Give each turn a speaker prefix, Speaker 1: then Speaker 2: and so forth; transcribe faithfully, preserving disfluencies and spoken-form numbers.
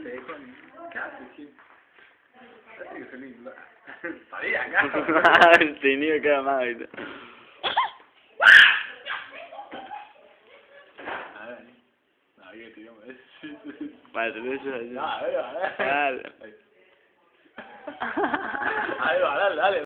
Speaker 1: este, con... ¿Qué haces, Jim? Parece que soy lindo. Sabía, acá.
Speaker 2: Sí, ni me queda más ahorita.
Speaker 1: A ver. No, que te digo, es...
Speaker 2: Vale, te lo he hecho así.
Speaker 1: No, a ver, a ver.
Speaker 2: Dale.
Speaker 1: Ahí va, dale, dale.